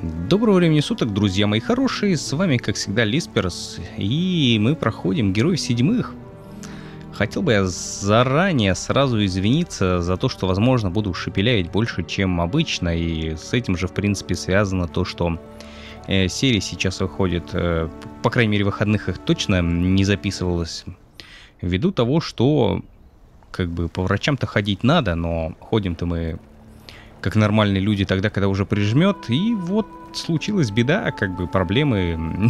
Доброго времени суток, друзья мои хорошие, с вами, как всегда, Лисперс, и мы проходим Героев Седьмых. Хотел бы я заранее сразу извиниться за то, что, возможно, буду шепелявить больше, чем обычно, и с этим же, в принципе, связано то, что серии сейчас выходит, по крайней мере, выходных их точно не записывалось, ввиду того, что, как бы, по врачам-то ходить надо, но ходим-то мы как нормальные люди тогда, когда уже прижмет, и вот случилась беда, как бы проблемы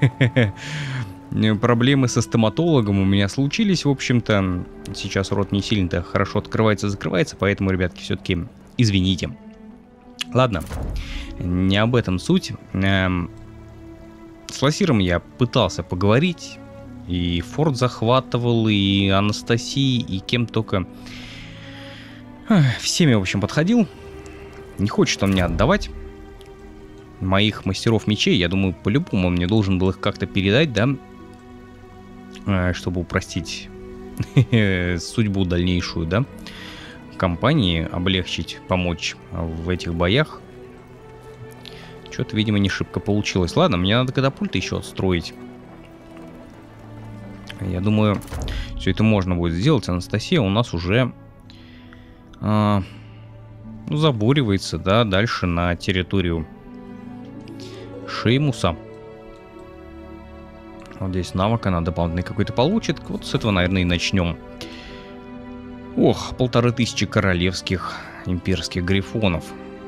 со стоматологом у меня случились, в общем-то. Сейчас рот не сильно-то хорошо открывается-закрывается, поэтому, ребятки, все-таки извините. Ладно, не об этом суть. С Ласиром я пытался поговорить, и Форд захватывал, и Анастасии, и кем только. Всеми, в общем, подходил. Не хочет он мне отдавать моих мастеров мечей. Я думаю, по-любому он мне должен был их как-то передать, да, чтобы упростить судьбу дальнейшую, да, компании, облегчить, помочь в этих боях. Что-то, видимо, не шибко получилось. Ладно, мне надо катапульты еще отстроить. Я думаю, все это можно будет сделать. Анастасия у нас уже забуривается, да, дальше на территорию Шеймуса. Вот здесь навык она дополнительный какой-то получит. Вот с этого, наверное, и начнем. Ох, 1500 королевских имперских грифонов.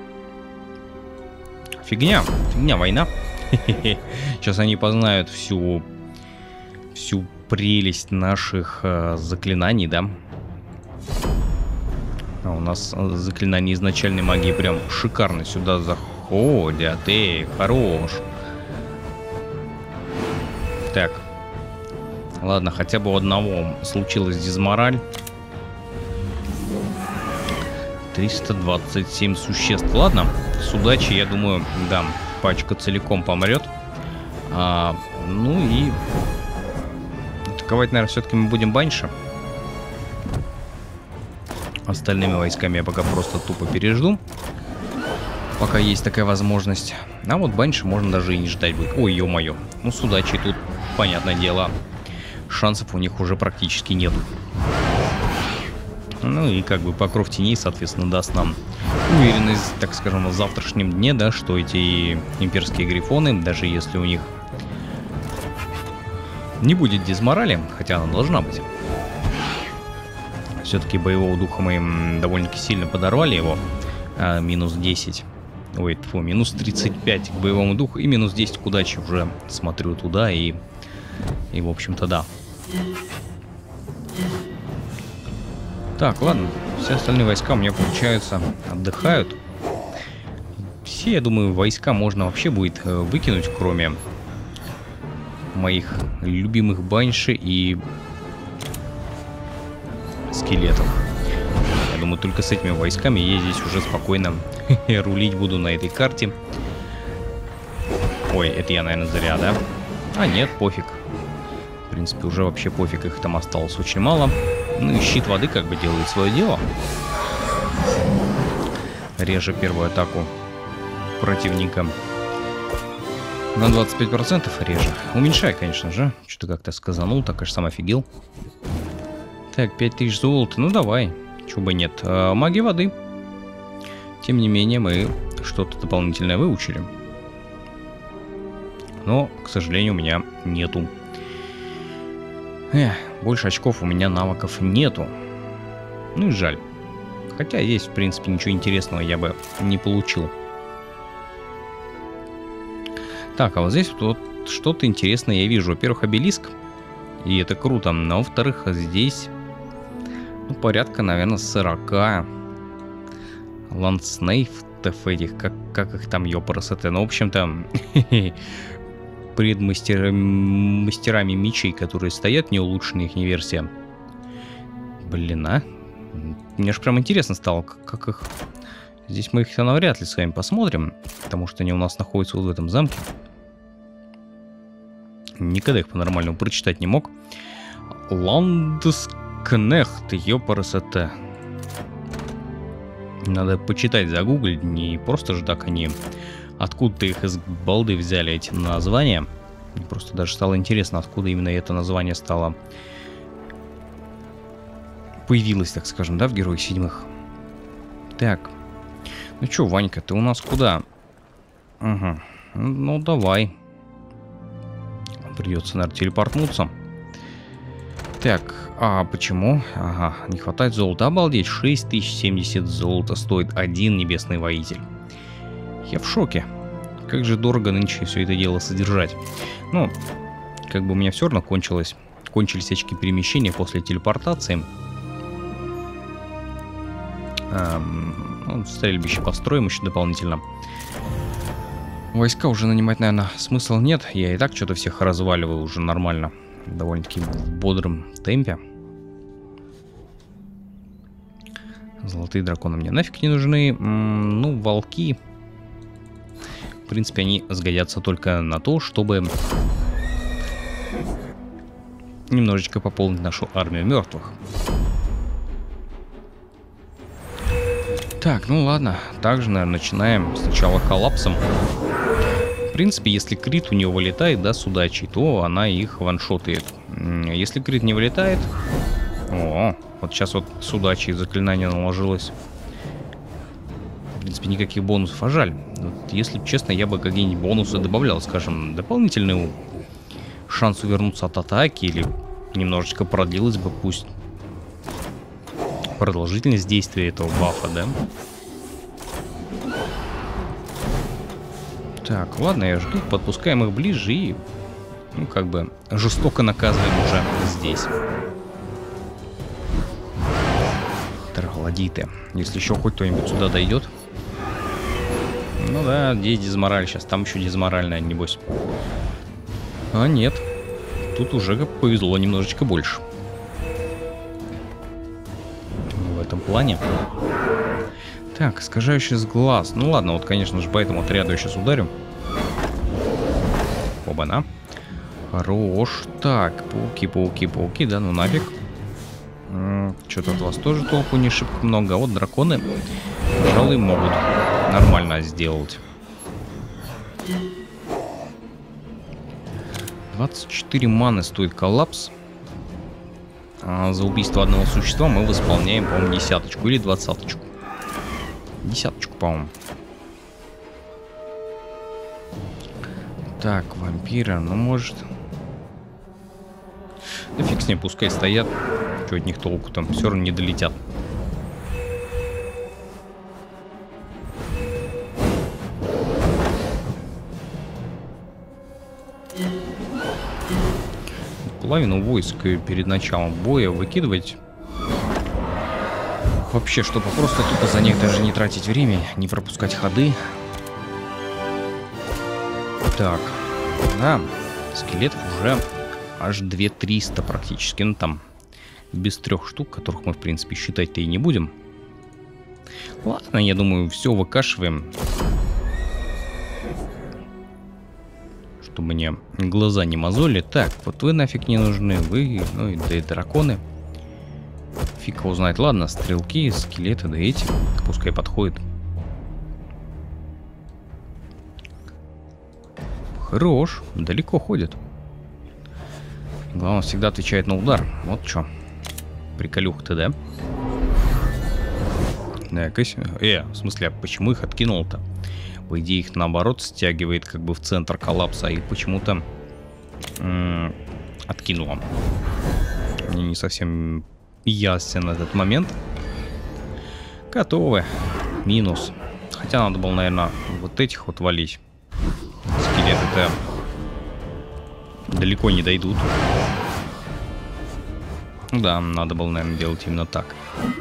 Фигня война. Сейчас они познают всю прелесть наших заклинаний, да. А у нас заклинания изначальной магии прям шикарно сюда заходят. Эй, хорош. Так. Ладно, хотя бы у одного случилась дизмораль. 327 существ. Ладно, с удачей, я думаю, да, пачка целиком помрет. Ну и атаковать, наверное, все-таки мы будем баньше. Остальными войсками я пока просто тупо пережду, пока есть такая возможность. А вот баньше можно даже и не ждать будет. Ой, ё-моё. Ну, с удачей тут, понятное дело, шансов у них уже практически нет. Ну и как бы покров теней, соответственно, даст нам уверенность, так скажем, в завтрашнем дне, да, что эти имперские грифоны, даже если у них не будет дизморали, хотя она должна быть. Все-таки боевого духа мы довольно-таки сильно подорвали его. Минус 10. Ой, фу, минус 35 к боевому духу. И минус 10 к удаче уже смотрю туда. И в общем-то, да. Так, ладно. Все остальные войска у меня, получается, отдыхают. Все, я думаю, войска можно вообще будет выкинуть, кроме моих любимых банши и скелетов. Я думаю, только с этими войсками я здесь уже спокойно рулить буду на этой карте. Ой, это я, наверное, зря, да? А нет, пофиг. В принципе, уже вообще пофиг, их там осталось очень мало. Ну и щит воды как бы делает свое дело. Реже первую атаку противника на 25% реже. Уменьшай, конечно же. Что-то как-то сказанул, так аж сам офигел. Так, 5000 золота. Ну, давай. Чего бы нет. Магия воды. Тем не менее, мы что-то дополнительное выучили. Но, к сожалению, у меня нету. Больше очков у меня навыков нету. Ну и жаль. Хотя здесь, в принципе, ничего интересного я бы не получил. Так, а вот здесь вот что-то интересное я вижу. Во-первых, обелиск. И это круто. Но, во-вторых, здесь... Ну, порядка, наверное, 40 ландснейфтов этих, как их там, ёпарасоте. Ну, в общем-то, мастерами мечей, которые стоят, не улучшенная их версия. Блин, а? Мне ж прям интересно стало, как их... Здесь мы их навряд ли с вами посмотрим, потому что они у нас находятся вот в этом замке. Никогда их по-нормальному прочитать не мог. Ландскнехт, ёпарасоте. Надо почитать, загуглить, не просто же так они Откуда-то их из балды взяли эти названия. Мне просто даже стало интересно, откуда именно это название стало... Появилось, так скажем, да, в Героях Седьмых. Так. Ну чё, Ванька, ты у нас куда? Угу. Ну, давай. Придется, наверное, телепортнуться. Так, а почему? Ага, не хватает золота. Обалдеть, 6070 золота стоит один небесный воитель. Я в шоке. Как же дорого нынче все это дело содержать. Ну, как бы у меня все равно кончились очки перемещения после телепортации. Ну, стрельбище построим еще дополнительно. Войска уже нанимать, наверное, смысла нет. Я и так что-то всех разваливаю уже нормально. Довольно-таки в бодром темпе. Золотые драконы мне нафиг не нужны. Ну, волки. В принципе, они сгодятся только на то, чтобы немножечко пополнить нашу армию мертвых. Так, ну ладно. Также, наверное, начинаем сначала коллапсом. В принципе, если крит у нее вылетает, да, с удачей, то она их ваншотает. Если крит не вылетает... О, вот сейчас вот с удачей заклинание наложилось. В принципе, никаких бонусов, а жаль. Вот, если честно, я бы какие-нибудь бонусы добавлял, скажем, дополнительный шанс увернуться от атаки, или немножечко продлилось бы, пусть, продолжительность действия этого бафа, да? Так, ладно, я жду, подпускаем их ближе и, ну, как бы, жестоко наказываем уже здесь. Троглодиты. Если еще хоть кто-нибудь сюда дойдет. Ну да, здесь дизмораль сейчас, там еще дизморальная, небось. А нет, тут уже повезло немножечко больше. В этом плане. Так, искажающий глаз. Ну ладно, вот, конечно же, по этому отряду я сейчас ударю. Оба-на. Хорош. Так, пауки, да, ну нафиг. Что-то от вас тоже толку не шибко много. А вот драконы, пожалуй, могут нормально сделать. 24 маны стоит коллапс. А за убийство одного существа мы восполняем, по-моему, 10-очку или 20-очку. 10-очку, по-моему. Так, вампиры, ну может... Да фиг с ним, пускай стоят. Что от них толку там, все равно не долетят. Половину войск перед началом боя выкидывать. Вообще, чтобы просто тупо за них даже не тратить время, не пропускать ходы. Так, да, скелетов уже аж 2300 практически. Ну там, без 3 штук, которых мы, в принципе, считать-то и не будем. Ладно, я думаю, все выкашиваем. Чтобы мне глаза не мозоли. Так, вот вы нафиг не нужны. Вы, ну и да и драконы. Фиг его знает. Ладно, стрелки, скелеты, да эти. Пускай подходят. Хорош. Далеко ходит. Главное, всегда отвечает на удар. Вот что. Приколюха-то, да? В смысле, а почему их откинул-то? По идее, их наоборот стягивает как бы в центр коллапса, а их почему-то откинуло. Мне не совсем ясен этот момент. Готовы. Минус. Хотя надо было, наверное, вот этих вот валить. Скелеты-то далеко не дойдут. Да, надо было, наверное, делать именно так.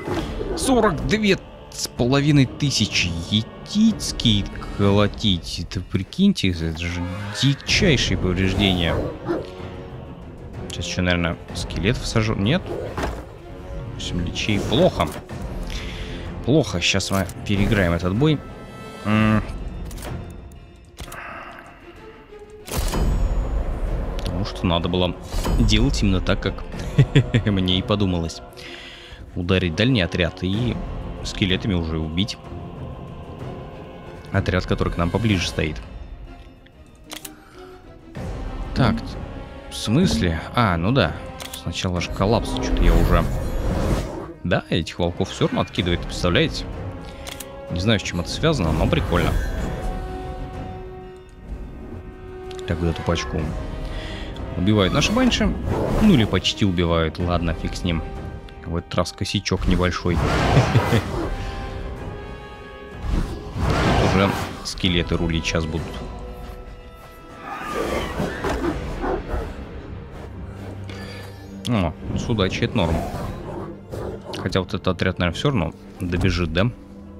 42,5 етицкий колотить. Это прикиньте, это же дичайшие повреждения. Сейчас еще, наверное, скелетов сажу. Нет? 8 личей. Плохо. Плохо. Сейчас мы переиграем этот бой. Потому что надо было делать именно так, как мне и подумалось. Ударить дальний отряд и скелетами уже убить. отряд, который к нам поближе стоит. Так, в смысле? А, ну да. Сначала же коллапс, что-то я уже... Да, этих волков все равно откидывает, представляете? Не знаю, с чем это связано, но прикольно. Так, вот эту пачку убивают наши банши. Ну или почти убивают. Ладно, фиг с ним. В этот раз косячок небольшой. Тут уже скелеты рулить сейчас будут. О, с удачей это норм. Хотя вот этот отряд, наверное, все равно добежит, да?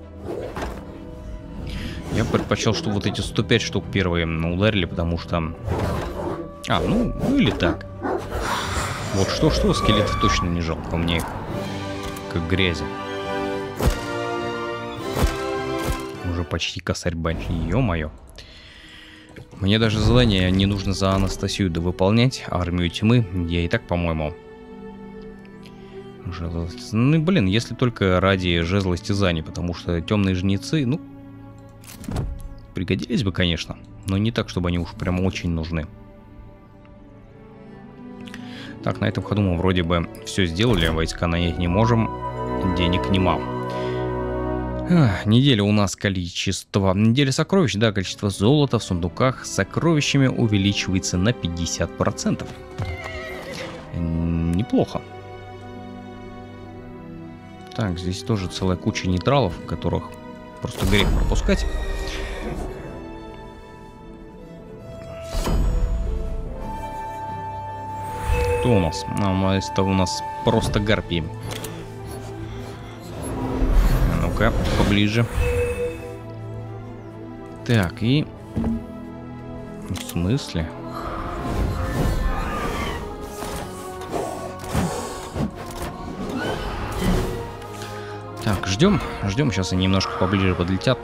Я предпочел, что вот эти 105 штук первые ударили, потому что... А, ну или так. Вот что-что, скелетов точно не жалко, мне их как грязи. Уже почти косарь банши, ё-моё. Мне даже задание не нужно за Анастасию довыполнять, армию тьмы я и так, по-моему... Ну, блин, если только ради жезла истязаний, потому что темные жнецы, ну, пригодились бы, конечно, но не так, чтобы они уж прям очень нужны. Так, на этом ходу мы вроде бы все сделали, войска нанять не можем, денег нема. Неделя у нас количество... Неделя сокровищ, да, количество золота в сундуках с сокровищами увеличивается на 50%. Неплохо. Так, здесь тоже целая куча нейтралов, которых просто грех пропускать. Кто у нас? Это у нас просто гарпии. Ну-ка, поближе. Так, и... В смысле? Так, ждем, сейчас они немножко поближе подлетят.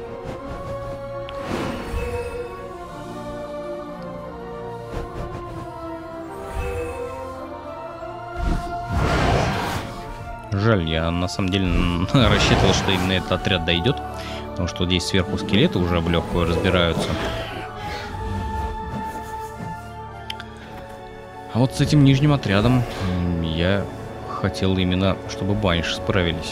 Жаль, я на самом деле рассчитывал, что именно этот отряд дойдет, потому что здесь сверху скелеты уже в легкую разбираются. А вот с этим нижним отрядом я хотел именно, чтобы банши справились.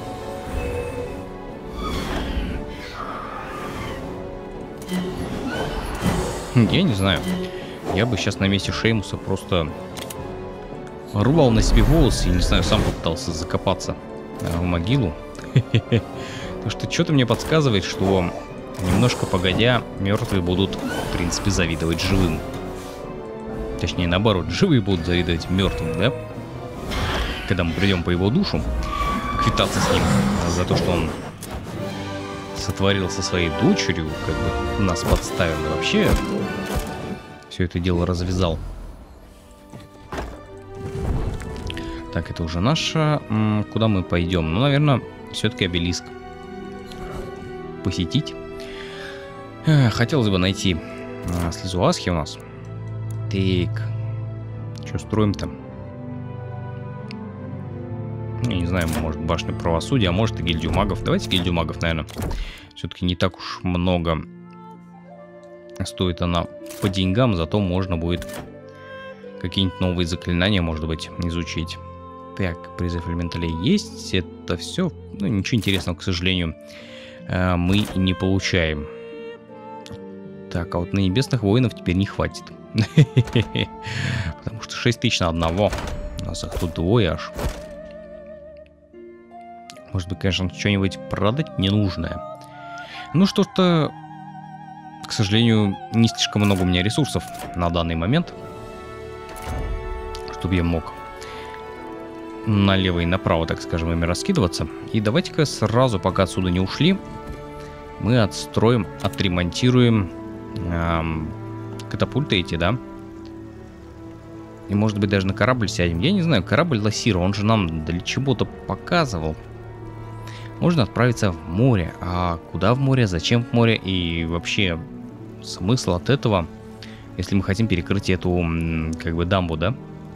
Я не знаю. Я бы сейчас на месте Шеймуса просто рвал на себе волосы и, не знаю, сам попытался закопаться в могилу. Потому что что-то мне подсказывает, что немножко погодя, мертвые будут, в принципе, завидовать живым. Точнее, наоборот, живые будут завидовать мертвым, да? Когда мы придем по его душу, квитаться с ним за то, что он сотворил со своей дочерью, как бы нас подставил и вообще все это дело развязал. Так, это уже наше. Куда мы пойдем? Ну, наверное, все-таки обелиск посетить. Хотелось бы найти слезу Асхи у нас. Так, что строим-то? Я не знаю, может башню правосудия, а может и гильдию магов. Давайте гильдию магов, наверное. Все-таки не так уж много стоит она по деньгам, зато можно будет какие-нибудь новые заклинания, может быть, изучить. Так, призыв элементалей есть. Это все. Ну, ничего интересного, к сожалению, мы не получаем. Так, а вот на небесных воинов теперь не хватит. Потому что 6000 на одного. У нас их тут двое аж. Может быть, конечно, что-нибудь продать ненужное. Ну, что-то, к сожалению, не слишком много у меня ресурсов на данный момент, чтобы я мог налево и направо, так скажем, ими раскидываться. И давайте-ка сразу, пока отсюда не ушли, мы отстроим, отремонтируем катапульты эти, да? И, может быть, даже на корабль сядем. Я не знаю, корабль Лассира, он же нам для чего-то показывал. Можно отправиться в море. А куда в море? Зачем в море? И вообще смысл от этого, если мы хотим перекрыть эту, как бы, дамбу, да?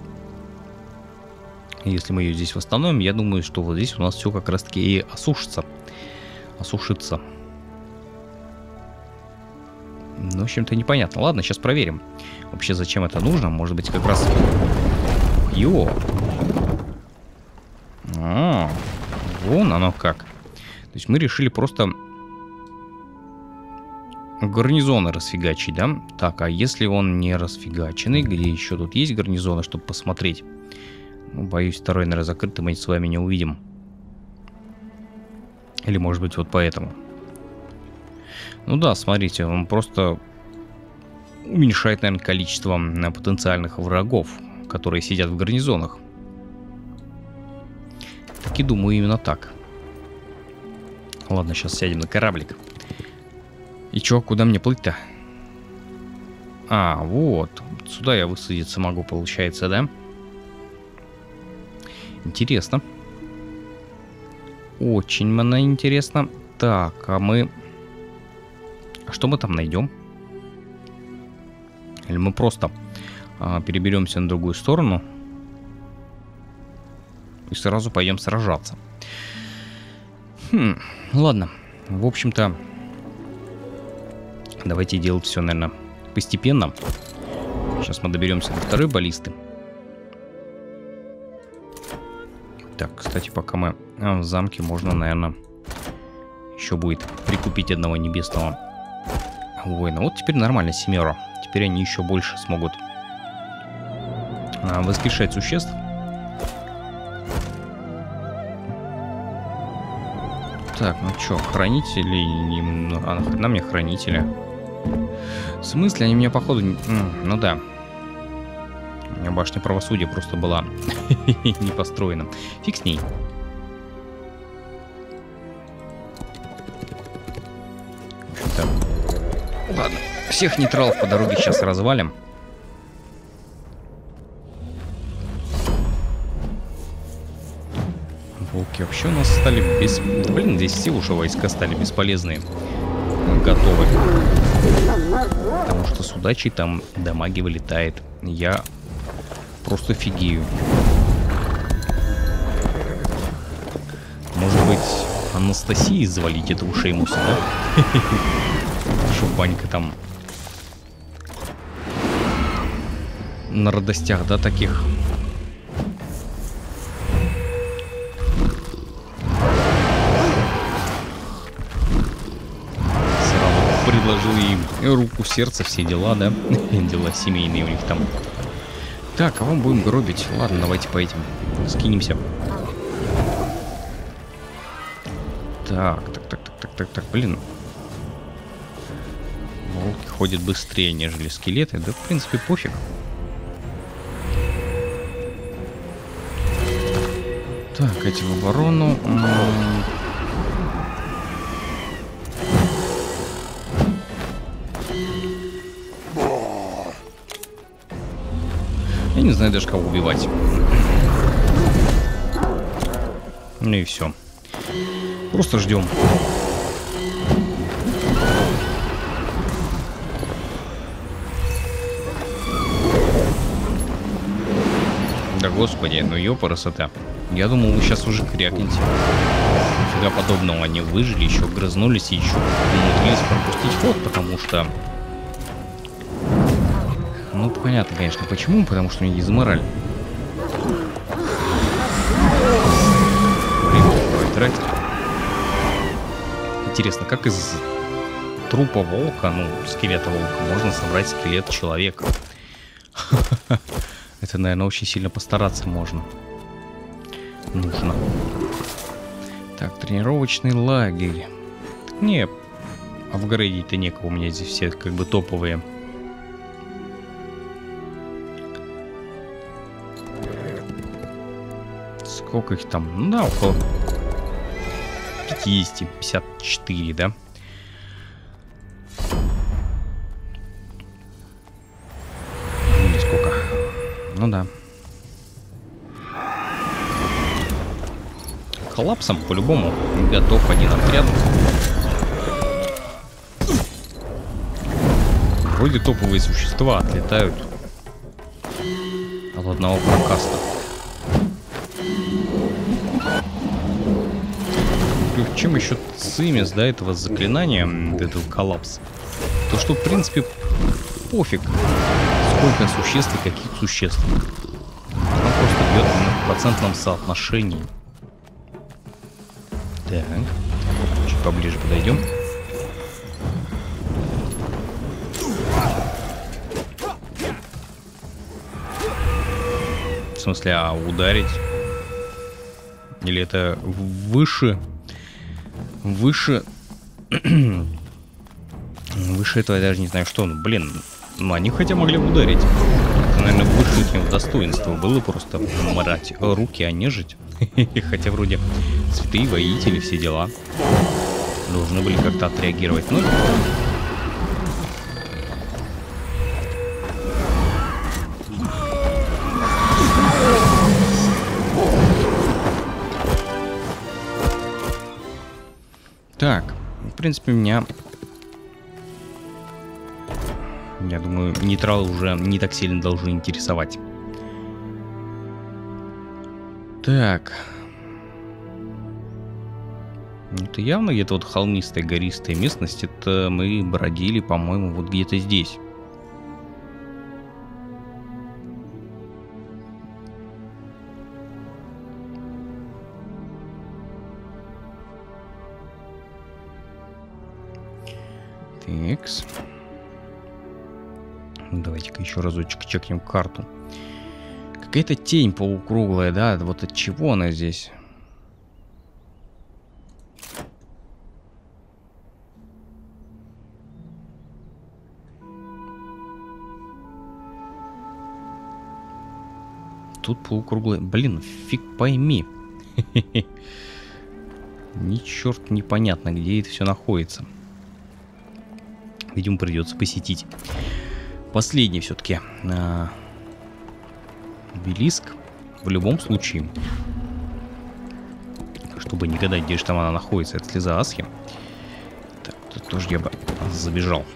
Если мы ее здесь восстановим, я думаю, что вот здесь у нас все как раз-таки и осушится. Осушится. Ну, в общем-то, непонятно. Ладно, сейчас проверим. Вообще, зачем это нужно? Может быть, как раз... Йо! А, вон оно как. То есть мы решили просто гарнизоны расфигачить, да? Так, а если он не расфигаченный, где еще тут есть гарнизоны, чтобы посмотреть? Ну, боюсь, второй, наверное, закрытый мы с вами не увидим. Или, может быть, вот поэтому. Ну да, смотрите, он просто уменьшает, наверное, количество потенциальных врагов, которые сидят в гарнизонах. Так и думаю, именно так. Ладно, сейчас сядем на кораблик. И чё, куда мне плыть-то? А, вот. Сюда я высадиться могу, получается, да? Интересно. Очень мне интересно. Так, а мы... А что мы там найдем? Или мы просто переберемся на другую сторону и сразу пойдем сражаться? Ладно. В общем-то, давайте делать все, наверное, постепенно. Сейчас мы доберемся до второй баллисты. Так, кстати, пока мы в замке, можно, наверное, еще будет прикупить одного небесного воина. Вот теперь нормально, 7. Теперь они еще больше смогут воскрешать существ. Так, ну что, хранители... А нахрена мне хранители? В смысле? Они меня, походу... Ну да. У меня башня правосудия просто была не построена. Фиг с ней. В общем-то... Ладно. Всех нейтралов по дороге сейчас развалим. Волки вообще у нас стали без... Блин, здесь все уже войска стали бесполезные. Готовы. Потому что с удачей там дамаги вылетает. Я просто офигею. Может быть, Анастасии завалить этого Шеймуса, да? Чтоб Ванька там на радостях, да, таких. Сразу предложил им руку, сердце, все дела, да? Дела семейные у них там. Так, кого мы будем гробить? Ладно, давайте по этим скинемся. Так, блин. Волки ходят быстрее, нежели скелеты. Да, в принципе, пофиг. Так, эти в оборону. Я не знаю даже, кого убивать. Ну и все. Просто ждем. Да господи, ну ёпарасота. Я думал, вы сейчас уже крякнете. Нифига подобного, они выжили, еще грызнулись и еще умудрились пропустить ход, потому что... Ну, понятно, конечно, почему, потому что они изморали. Время тратить. Интересно, как из трупа волка, ну, скелета волка, можно собрать скелет человека? Это, наверное, очень сильно постараться можно. Нужно. Так, тренировочный лагерь. Не, апгрейдить-то некого, у меня здесь все как бы топовые. Сколько их там? Ну да, около 50, 54, да? Или сколько? Ну да. Коллапсом по-любому готов один отряд. Вроде топовые существа отлетают от одного прокаста. Чем еще цимис, да, этого заклинания, этого коллапса? то что, в принципе, пофиг, сколько существ и каких существ. Он просто бьет в процентном соотношении. Так, чуть поближе подойдем. В смысле, а ударить? Или это выше? Выше этого я даже не знаю что. Ну, блин, ну они хотя могли бы ударить. Это, наверное, выше их достоинства было просто мрать руки, а нежить. Хотя вроде святые воители, все дела. Должны были как-то отреагировать. Ну, так, в принципе, меня... Я думаю, нейтралы уже не так сильно должны интересовать. Так. Это явно где-то вот холмистая, гористая местность. Это мы бродили, по-моему, вот где-то здесь. Такс. Давайте-ка еще разочек чекнем карту. Какая-то тень полукруглая, да? Вот от чего она здесь? Тут полукруглая... Блин, фиг пойми. Ни черт непонятно, где это все находится. Видимо, придется посетить. Последний все-таки обелиск. В любом случае. Чтобы не гадать, где же там она находится. Это слеза Асхи. Так, тут тоже я бы забежал.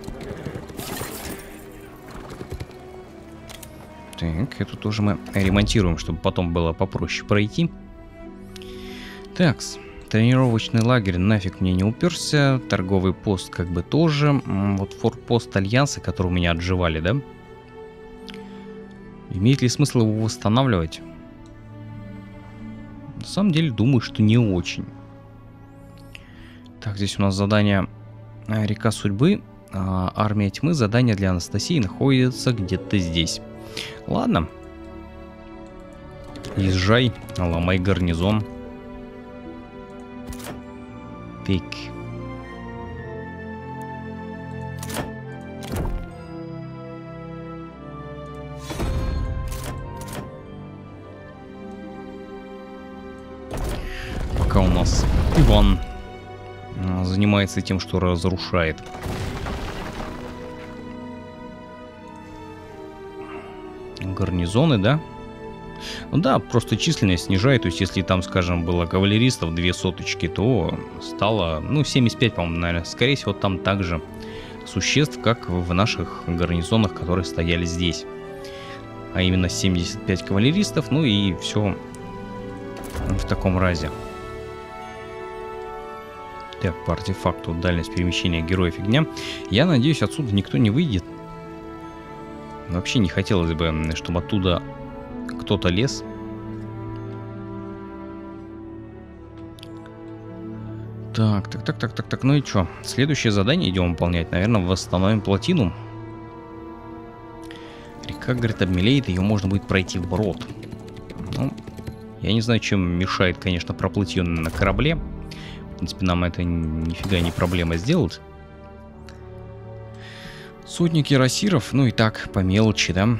Так, эту тоже мы ремонтируем, чтобы потом было попроще пройти. Такс. Тренировочный лагерь нафиг мне не уперся. Торговый пост как бы тоже. Вот форпост Альянса, который у меня отживали, да? Имеет ли смысл его восстанавливать? На самом деле, думаю, что не очень. Так, здесь у нас задание Река Судьбы. Армия Тьмы. Задание для Анастасии находится где-то здесь. Ладно. Езжай, ломай гарнизон. Пик. Пока у нас Иван занимается тем, что разрушает. Гарнизоны, да? Ну да, просто численность снижает. То есть, если там, скажем, было кавалеристов 2 соточки, то стало, ну, 75, по-моему, наверное. Скорее всего, там также существ, как в наших гарнизонах, которые стояли здесь. А именно 75 кавалеристов, ну и все в таком разе. Так, по артефакту дальность перемещения героя фигня. Я надеюсь, отсюда никто не выйдет. Вообще не хотелось бы, чтобы оттуда кто-то лез. Так. Ну и что? Следующее задание идем выполнять. Наверное, восстановим плотину. Река, говорит, обмелеет. Ее можно будет пройти вброд. Ну, я не знаю, чем мешает, конечно, проплыть ее на корабле. В принципе, нам это нифига не проблема сделать. Сотни кирасиров, ну и так, по мелочи, да?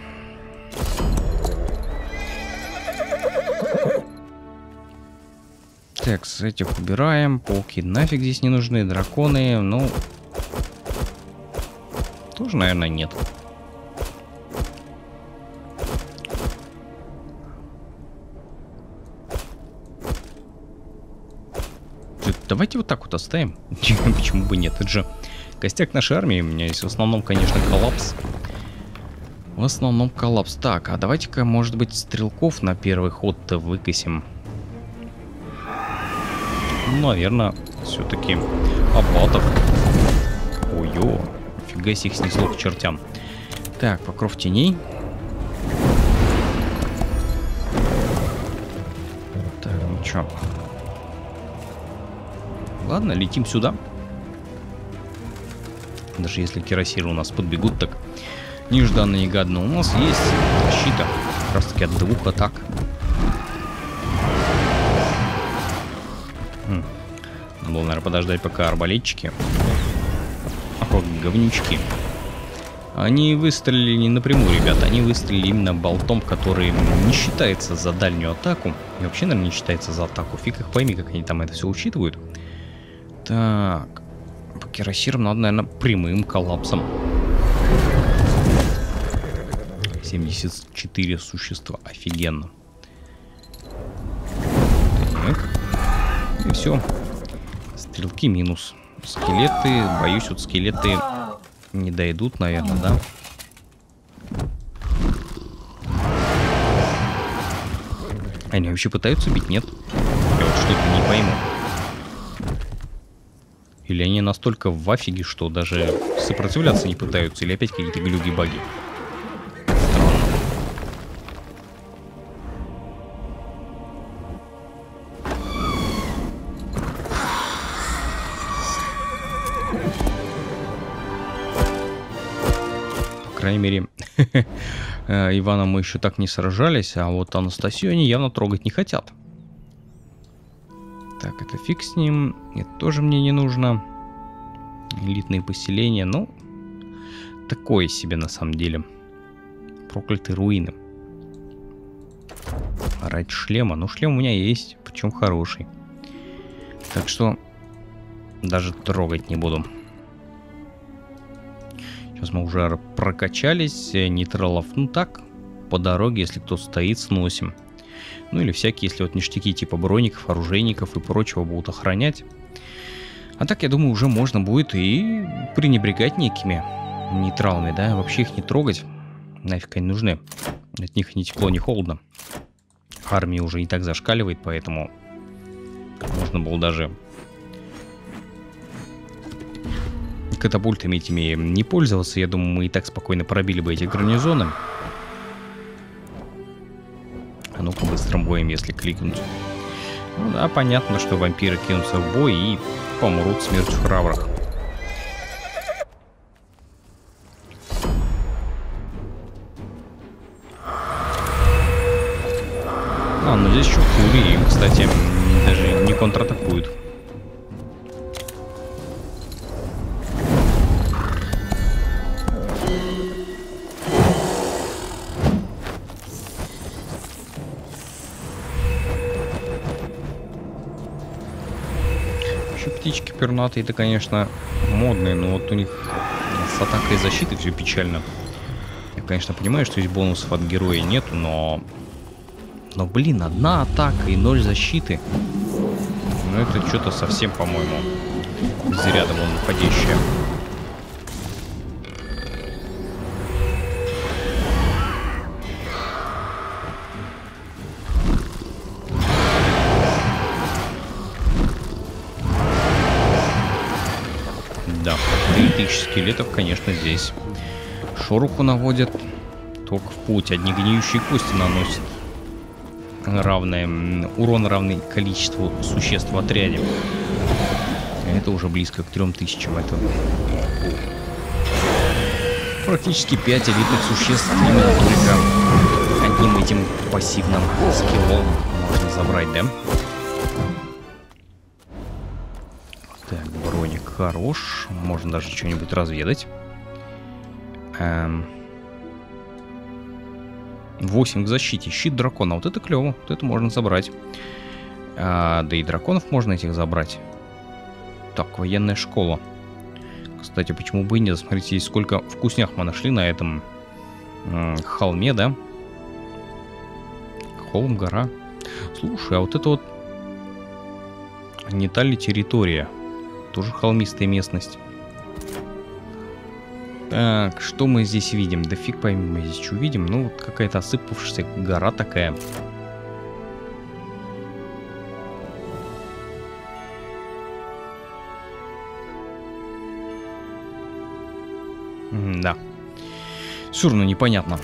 Так, с этих убираем. Пауки нафиг здесь не нужны. Драконы, ну... Тоже, наверное, нет. Давайте вот так вот оставим. Почему бы нет? Это же костяк нашей армии. У меня есть в основном, конечно, коллапс. В основном коллапс. Так, а давайте-ка, может быть, стрелков на первый ход-то выкосим. Ну, наверное, все-таки аббатов. Ой-ё, Нифига себе их снесло к чертям. Так, покров теней. Так, ну чё? Ладно, летим сюда. Даже если кирасиры у нас подбегут, так нежданно-негаданно. У нас есть защита как раз таки от 2 атак. Надо было, наверное, подождать, пока арбалетчики, говнючки, они выстрелили не напрямую, ребята. Они выстрелили именно болтом, который не считается за дальнюю атаку. И вообще, наверное, не считается за атаку. Фиг их пойми, как они там это все учитывают. Так. По кирасирам надо, наверное, прямым коллапсом. 74 существа. Офигенно. Так. И все. Стрелки минус. Скелеты. Боюсь, вот скелеты не дойдут, наверное, да? Они вообще пытаются бить? Нет? Я вот что-то не пойму. Или они настолько в афиге, что даже сопротивляться не пытаются, или опять какие-то глюги-баги. Странно. По крайней мере, Ивана мы еще так не сражались, а вот Анастасию они явно трогать не хотят. Так, это фиг с ним. Это тоже мне не нужно. Элитные поселения, ну, такое себе на самом деле. Проклятые руины. Ради шлема. Ну, шлем у меня есть, причем хороший. Так что даже трогать не буду. Сейчас мы уже прокачались. Нейтралов, ну так, по дороге, если кто стоит, сносим. Ну или всякие, если вот ништяки типа броников, оружейников и прочего будут охранять. А так, я думаю, уже можно будет и пренебрегать некими нейтралами, да? Вообще их не трогать. Нафиг они нужны. От них ни тепло, ни холодно. Армия уже и так зашкаливает, поэтому можно было даже катапультами этими не пользоваться. Я думаю, мы и так спокойно пробили бы эти гарнизоны. А ну-ка быстрым боем, если кликнуть. Ну да, понятно, что вампиры кинутся в бой и помрут смертью храбрых. А, ну здесь еще фурии, кстати, даже не контратакуют. Птички пернатые, это, конечно, модные, но вот у них с атакой и защитой все печально. Я, конечно, понимаю, что здесь бонусов от героя нету, но, блин, 1 атака и 0 защиты. Ну, это что-то совсем, по-моему, зря довольно выходящее. Да, 3000 скелетов, конечно, здесь шороху наводят. Только в путь. Одни гниющие кости наносят урон равный количеству существ в отряде. Это уже близко к 3000. Это практически 5 элитных существ именно только одним этим пассивным скиллом можно забрать, да? Так, броник хорош. Можно даже что-нибудь разведать. 8 к защите. Щит дракона. Вот это клево. Вот это можно забрать. Да и драконов можно этих забрать. Так, военная школа. Кстати, почему бы и нет? Смотрите, здесь сколько вкуснях мы нашли на этом холме, да? Холм, гора. Слушай, а вот это вот не та ли территория? Тоже холмистая местность. Так, что мы здесь видим? Да фиг пойми, мы здесь что видим? Ну, вот какая-то осыпавшаяся гора такая. Да. Все равно непонятно.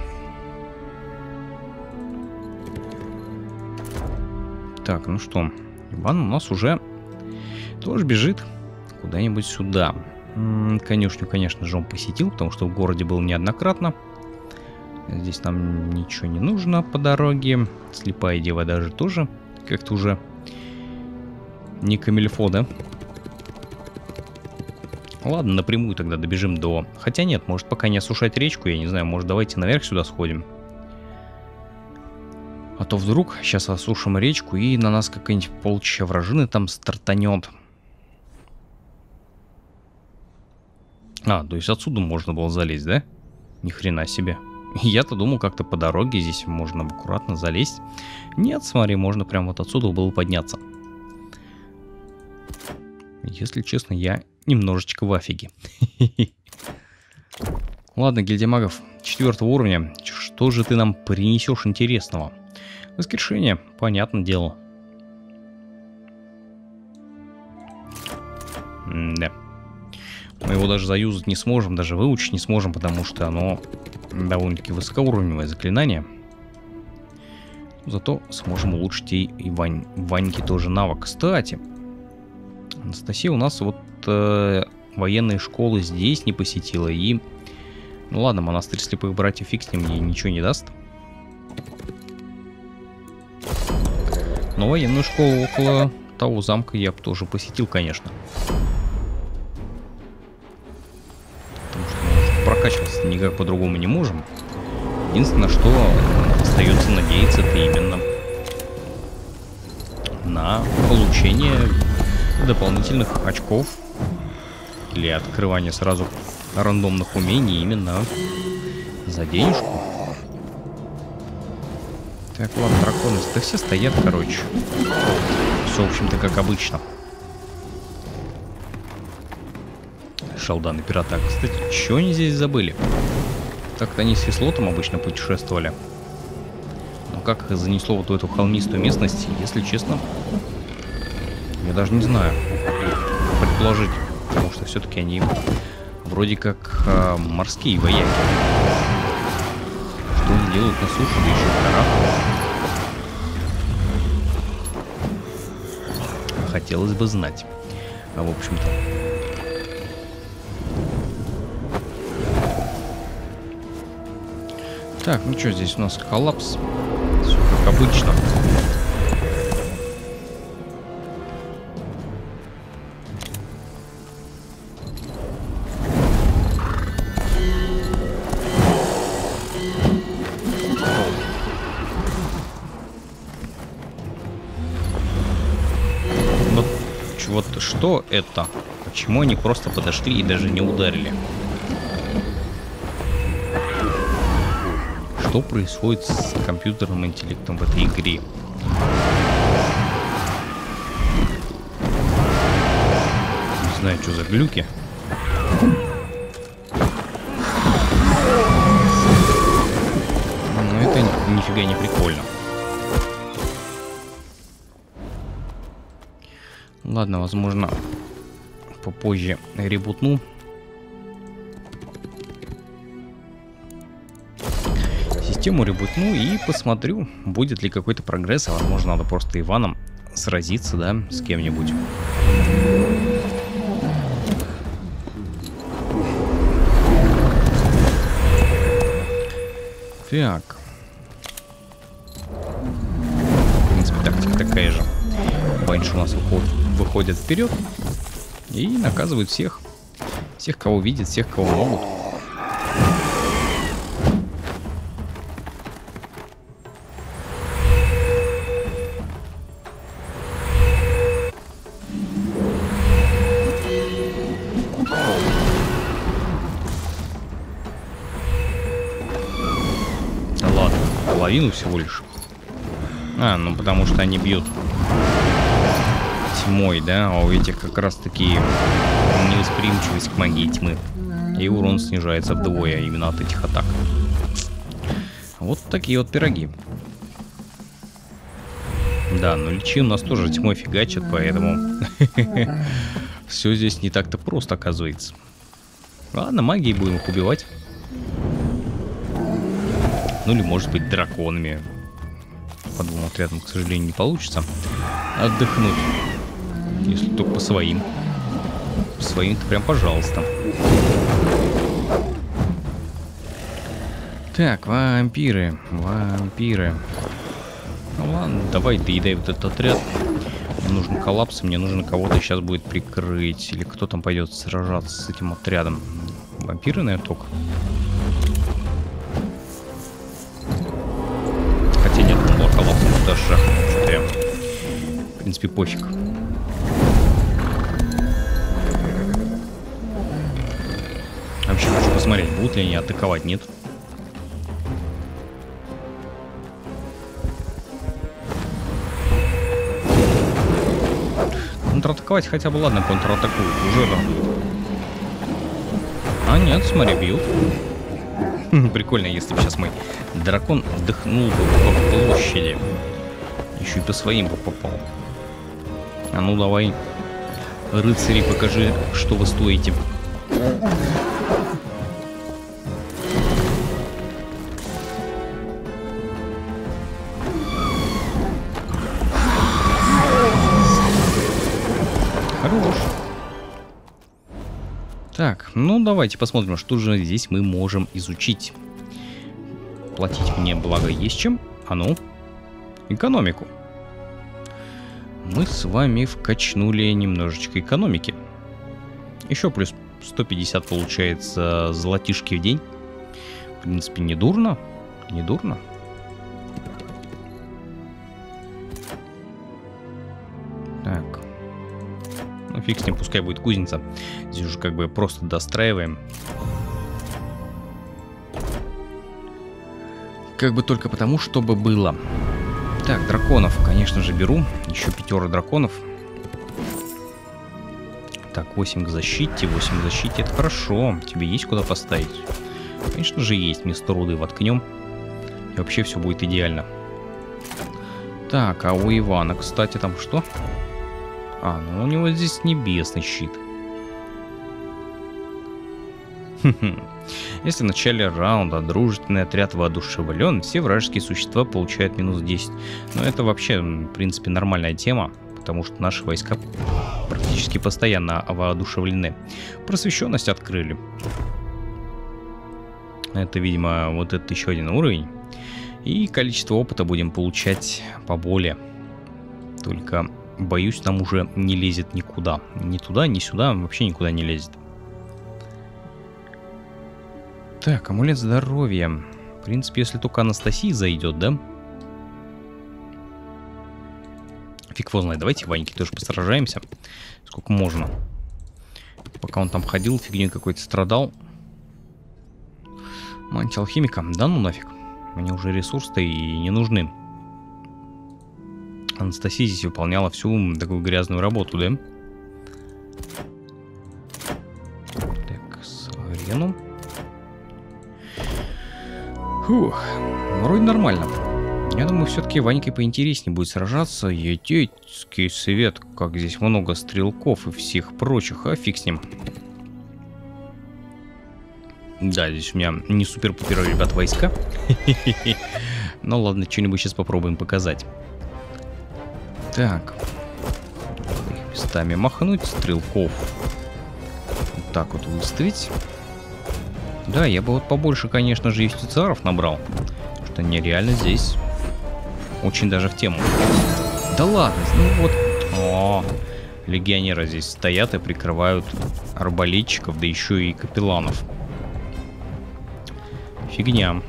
Так, ну что, Иван у нас уже тоже бежит куда-нибудь сюда. Конюшню, конечно же, он посетил, потому что в городе был неоднократно. Здесь нам ничего не нужно по дороге. Слепая дева даже тоже как-то уже не камильфо, да? Ладно, напрямую тогда добежим до... Хотя нет, может пока не осушать речку, я не знаю, может давайте наверх сюда сходим. А то вдруг сейчас осушим речку и на нас какая-нибудь полчища вражины там стартанет. А, то есть отсюда можно было залезть, да? Ни хрена себе. Я-то думал, как-то по дороге здесь можно аккуратно залезть. Нет, смотри, можно прям вот отсюда было подняться. Если честно, я немножечко в афиге. Ладно, гильдия магов 4 уровня. Что же ты нам принесешь интересного? Воскрешение, понятное дело. Да. Мы его даже заюзать не сможем, даже выучить не сможем, потому что оно довольно-таки высокоуровневое заклинание. Зато сможем улучшить и Ваньке тоже навык. Кстати, Анастасия у нас вот военные школы здесь не посетила. И, ну ладно, монастырь слепых братьев фиг с ним, ей ничего не даст. Но военную школу около того замка я бы тоже посетил, конечно. Потому что мы прокачиваться никак по-другому не можем. Единственное, что остается надеяться, это именно на получение дополнительных очков или открывание сразу рандомных умений именно за денежку. Так, ладно, драконы, да все стоят, короче. Все, в общем-то, как обычно. Шалданы пирата. Кстати, что они здесь забыли? Так-то они с Веслотом обычно путешествовали. Но как их занесло вот в эту холмистую местность, если честно, я даже не знаю, предположить. Потому что все-таки они вроде как морские вояки. Что они делают на суше, да еще в горах. Хотелось бы знать. А в общем-то. Так, ну что, здесь у нас коллапс. Все как обычно. Вот что это? Почему они просто подошли и даже не ударили? Что происходит с компьютерным интеллектом в этой игре? Не знаю, что за глюки. Но это нифига не прикольно. Ладно, возможно, попозже ребутну. Систему ребутну и посмотрю, будет ли какой-то прогресс. А возможно, надо просто Иваном сразиться, да, с кем-нибудь. Так. В принципе, тактика такая же. Банши у нас выходят вперед и наказывают всех. Всех, кого видят, всех, кого могут. Да ладно, половину всего лишь. А, ну потому что они бьют тьмой, да, а у этих как раз таки невосприимчивость к магии тьмы. И урон снижается вдвое именно от этих атак. Вот такие вот пироги. Да, но личи у нас тоже тьмой фигачат, поэтому все здесь не так-то просто оказывается. Ладно, магией будем их убивать. Ну или, может быть, драконами. По двум отрядам, к сожалению, не получится. Отдохнуть. Если только по своим. По своим-то прям пожалуйста. Так, вампиры. Вампиры. Ну ладно, давай доедай вот этот отряд. Мне нужен коллапс, мне нужно кого-то сейчас будет прикрыть. Или кто там пойдет сражаться с этим отрядом. Вампиры, наверное, только. Хотя нет, он был коллапсом, даже что-то я... В принципе, пофиг. Вообще хочу посмотреть, будут ли они атаковать, нет. Контратаковать хотя бы, ладно, контратакуют, уже радует. А нет, смотри, бьют. Прикольно, если бы сейчас мой дракон отдохнул бы по площади. Еще и по своим бы попал. А ну давай, рыцари, покажи, что вы стоите. Хорош. Так, ну давайте посмотрим, что же здесь мы можем изучить. Платить мне, благо, есть чем. А ну, экономику. Мы с вами вкачнули немножечко экономики. Еще плюс 150 получается золотишки в день. В принципе, не дурно. Не дурно. Так. Ну, фиг с ним, пускай будет кузница. Здесь уже как бы просто достраиваем. Как бы только потому, чтобы было. Так, драконов, конечно же, беру. Еще 5 драконов. Так, 8 к защите. 8 к защите, это хорошо. Тебе есть куда поставить? Конечно же, есть. Вместо руды воткнем. И вообще все будет идеально. Так, а у Ивана, кстати, там что? А, ну у него здесь небесный щит. Если в начале раунда дружественный отряд воодушевлен, все вражеские существа получают минус 10. Но это вообще, в принципе, нормальная тема, потому что наши войска практически постоянно воодушевлены. Просвещенность открыли. Это, видимо, вот этот еще один уровень. И количество опыта будем получать поболее. Только, боюсь, нам уже не лезет никуда. Ни туда, ни сюда, вообще никуда не лезет. Так, амулет здоровья. В принципе, если только Анастасия зайдет, да? Фиг его знает. Давайте Ваньке тоже посражаемся. Сколько можно. Пока он там ходил, фигней какой-то страдал. Мантия алхимика. Да ну нафиг. Мне уже ресурсы-то и не нужны. Анастасия здесь выполняла всю такую грязную работу, да? Так, с арену. Фух, вроде нормально. Я думаю, все-таки Ванькой поинтереснее будет сражаться. Етейский свет, как здесь много стрелков и всех прочих, а фиг с ним. Да, здесь у меня не супер-пупер, ребят, войска. Ну ладно, что-нибудь сейчас попробуем показать. Так. Их местами махнуть, стрелков. Вот так вот выставить. Да, я бы вот побольше, конечно же, юстициаров набрал. Что нереально здесь очень даже в тему. Да ладно, ну вот. О, легионеры здесь стоят и прикрывают арбалетчиков, да еще и капелланов. Фигня.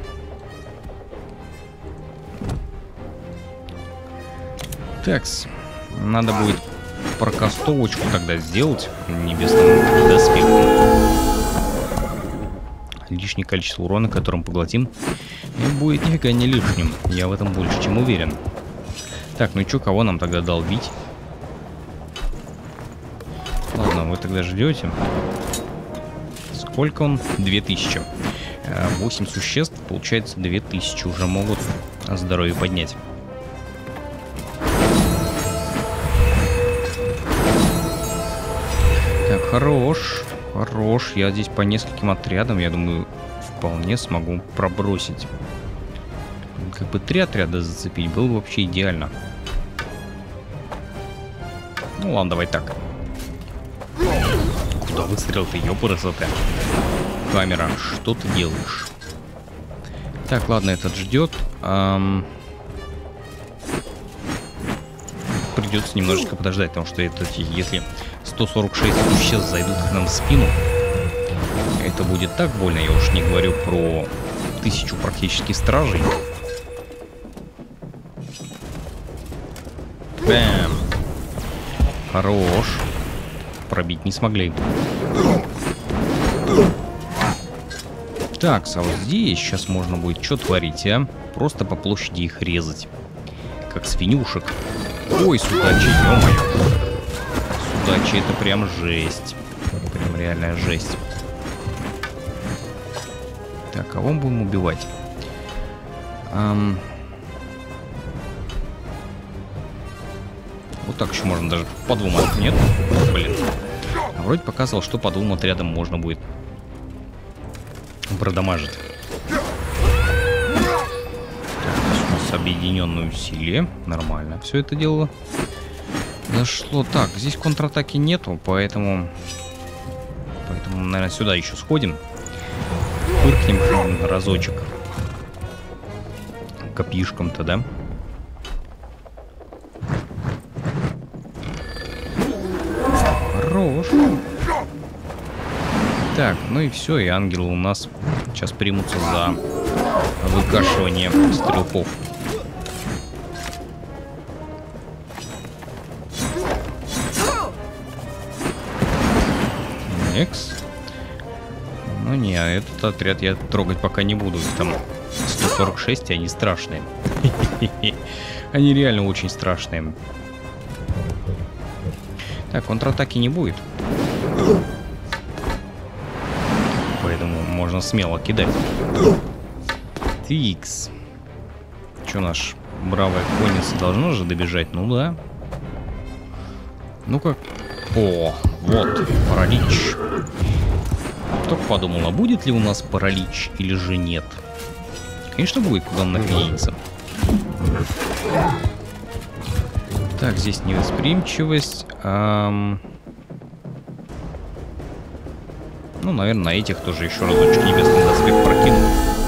Такс. Надо будет прокастовочку тогда сделать небесному доспеху. Лишнее количество урона, которым поглотим, будет нифига не лишним. Я в этом больше чем уверен. Так, ну и чё, кого нам тогда долбить? Ладно, вы тогда ждете. Сколько он? 2000. 8 существ, получается 2000 уже могут здоровье поднять. Так, хорош. Хорош, я здесь по нескольким отрядам, я думаю, вполне смогу пробросить. Как бы 3 отряда зацепить было бы вообще идеально. Ну ладно, давай так. Куда выстрел-то, ёпарасоте? Камера, что ты делаешь? Так, ладно, этот ждет. Придется немножечко подождать, потому что это, если 146 сейчас зайдут к нам в спину, это будет так больно. Я уж не говорю про 1000 практически стражей. Бэм. Хорош. Пробить не смогли. Так, а вот здесь сейчас можно будет что творить, а? Просто по площади их резать. Как свинюшек. Ой, судачи, ё-моё. Судачи, это прям жесть. Прям реальная жесть. Так, кого мы будем убивать? Вот так еще можно даже по 2 отрядам. Нет? Блин. А вроде показывал, что по 2 отрядам можно будет продамажить. Так, здесь у нас объединенное усилие. Нормально все это дело зашло. Так, здесь контратаки нету, поэтому, наверное, сюда еще сходим. Пыркнем разочек. Копьишком-то, да? Хорош. Так, ну и все, и ангелы у нас сейчас примутся за выкашивание стрелков. Некс. Ну не, этот отряд я трогать пока не буду. Там 146, и они страшные. Они реально очень страшные. Так, контратаки не будет. Поэтому можно смело кидать. Тикс. Че, наш бравая конница должна же добежать? Ну да. Ну-ка. О, вот, паралич. Только подумал, а будет ли у нас паралич или же нет? Конечно будет, куда он наклеится. Так, здесь невосприимчивость. Ну, наверное, на этих тоже еще разочек небесный доспех прокину.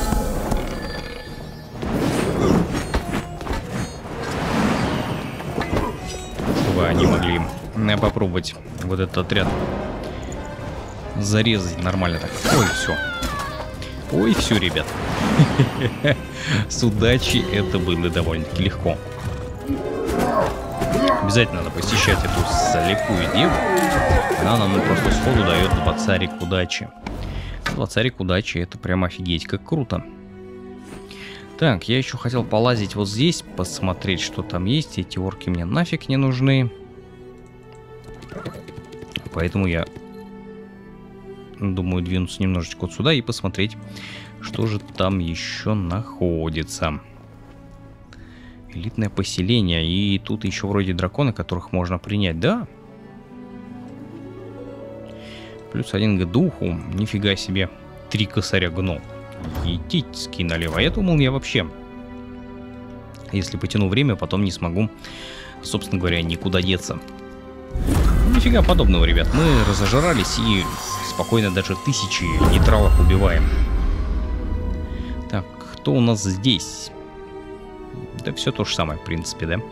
Чтобы они могли попробовать вот этот отряд зарезать нормально так. Ой, все. Ой, все, ребят. С удачей это было довольно-таки легко. Обязательно надо посещать эту слепую деву. Она нам просто сходу дает 2 царик удачи. 2 царик удачи, это прям офигеть, как круто. Так, я еще хотел полазить вот здесь, посмотреть, что там есть. Эти орки мне нафиг не нужны. Поэтому я думаю двинуться немножечко вот сюда и посмотреть, что же там еще находится. Элитное поселение. И тут еще вроде драконы, которых можно принять. Да. +1 к духу. Нифига себе. 3 косаря гном. Етический налево. Я думал, я вообще, если потяну время, потом не смогу, собственно говоря, никуда деться. Нифига подобного, ребят. Мы разожрались и спокойно даже 1000 нейтралов убиваем. Так, кто у нас здесь? Да все то же самое, в принципе, да?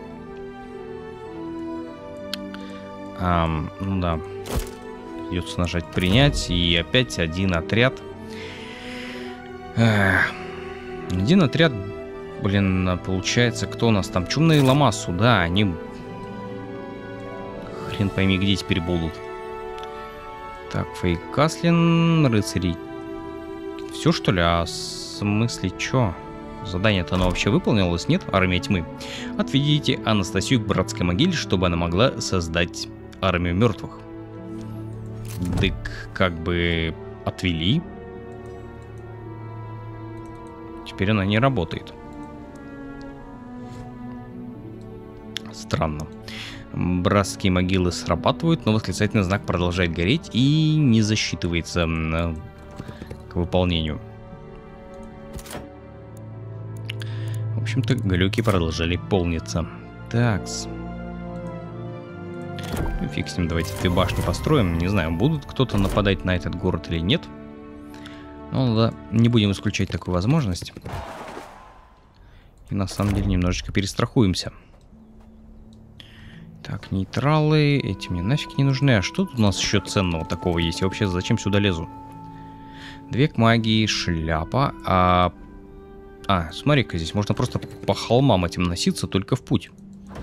Ну да. Придется нажать принять. И опять 1 отряд. 1 отряд, блин, получается, кто у нас там? Чумные ламасу, да, они... Хрен пойми, где теперь будут. Так, Фейкаслин, рыцари. Все, что ли? А в смысле, чё? Задание-то оно вообще выполнилось, нет? Армия тьмы. Отведите Анастасию к братской могиле, чтобы она могла создать армию мертвых. Дык, как бы отвели. Теперь она не работает. Странно. Братские могилы срабатывают, но восклицательный знак продолжает гореть и не засчитывается к выполнению. В общем-то, глюки продолжали полниться. Такс. Фиг с ним, давайте 2 башни построим. Не знаю, будут кто-то нападать на этот город или нет. Но да, не будем исключать такую возможность. И на самом деле немножечко перестрахуемся. Так, нейтралы. Эти мне нафиг не нужны. А что тут у нас еще ценного такого есть? Я вообще зачем сюда лезу? 2 к магии, шляпа. Смотри-ка, здесь можно просто по холмам этим носиться, только в путь.